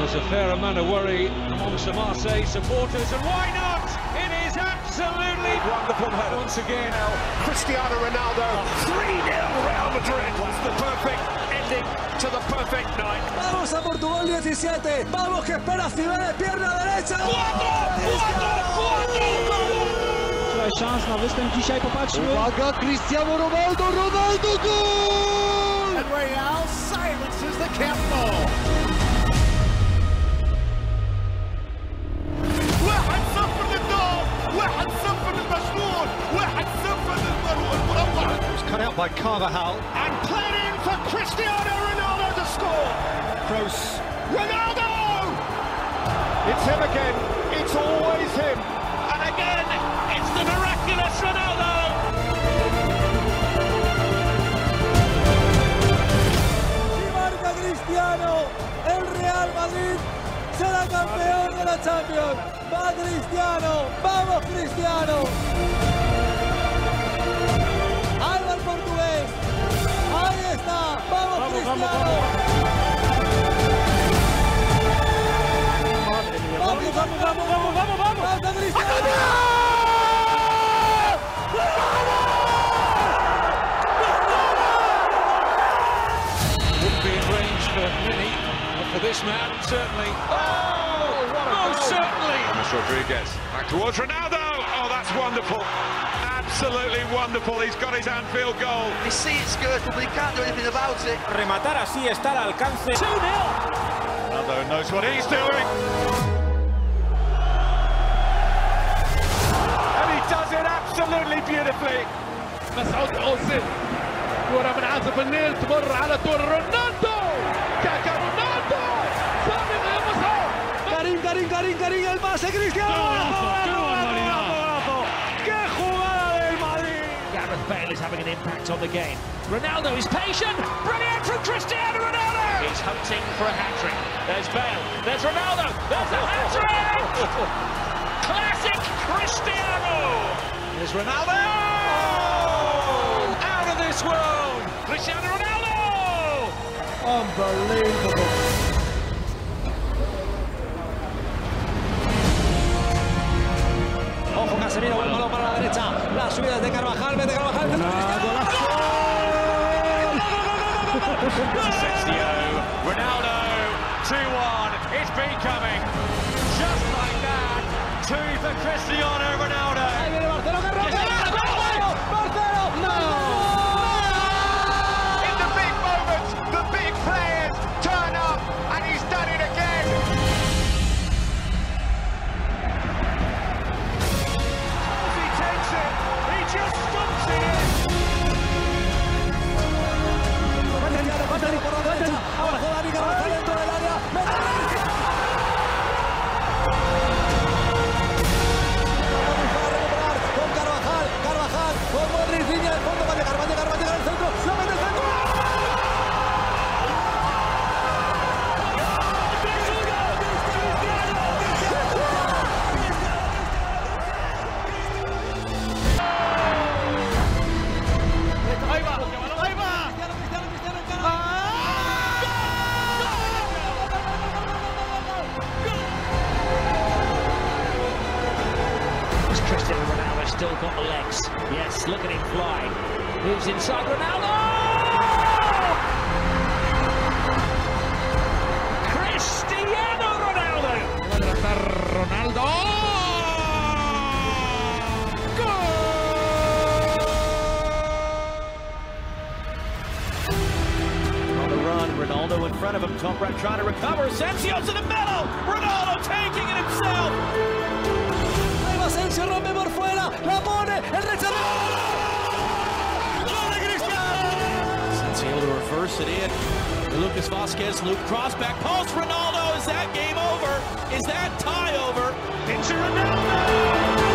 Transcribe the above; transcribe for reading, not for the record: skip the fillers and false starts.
there's a fair amount of worry amongst the Marseille supporters, and why not? It is absolutely wonderful header once again. Cristiano Ronaldo, 3-0 Real Madrid. What's the perfect ending to the perfect night? Vamos a Portugal 17. Vamos que espera Ciber, pierna derecha. 4! Szans na występ dzisiaj, popatrzmy. Uwaga, Cristiano Rolando, Ronaldo, gol! And Real silences the Camp Nou. واحد صفر للدور، 1-0 للمشهور، 1-0 للمروع. It was cut out by Carvajal And played in for Cristiano Ronaldo to score. Kroos. Ronaldo! It's him again. It's always him. And again, it's the miraculous Ronaldo. Si marca Cristiano, el Real Madrid será campeón de la Champions. Va Cristiano, vamos Cristiano. Ahí va el portugués. Ahí está, vamos Cristiano. Vamos Cristiano. Wouldn't be in range for many, but for this man, certainly. Most certainly! Rodriguez, back towards Ronaldo. Oh, that's wonderful. Absolutely wonderful. He's got his Anfield goal. He sees it's good, but he can't do anything about it. Rematar así está al alcance. 2-0. Ronaldo knows what he's doing. And he does it absolutely beautifully. مسعود أوزيل كرة من عازف النيل تمر على طول رونالدو. كاكا رونالدو ثاني غير مسعود. Karim, el pase Cristiano. ¡Qué jugada del Madrid! Gareth Bale is having an impact on the game. Ronaldo is patient. Brilliant from Cristiano Ronaldo. He's hunting for a hat-trick. There's Bale. There's Ronaldo. There's a hat-trick. Classic Cristiano. There's Ronaldo! Out of this world! Cristiano Ronaldo. Unbelievable. Ojo Casemiro, buen balón para la derecha. La subida de Carvajal, vete Carvajal. Ronaldo, 2-1. It's been coming. Just like that. 2 for Cristiano Ronaldo. Ahí viene Marcelo Marcelo. No. In the big moments, the big players turn up, and he's done it again. He takes it. He just stumps it in. Abajo Dani Carvajal dentro del área. Con Carvajal, con Modric, línea de fondo, va a llegar al centro, se mete el centro. Ahí va. Cristiano Ronaldo still got the legs. Yes, look at him fly. Moves inside Ronaldo! Cristiano Ronaldo! Ronaldo. On the run, Ronaldo in front of him. Top right trying to recover. Asensio to the middle. Ronaldo taking it himself. Asensio rompe por fuera, la pone, el rechazo. ¡Gol de Cristiano! Asensio to reverse it in. Lucas Vazquez, loop cross back post. Ronaldo, is that game over? Is that tie over? Into Ronaldo!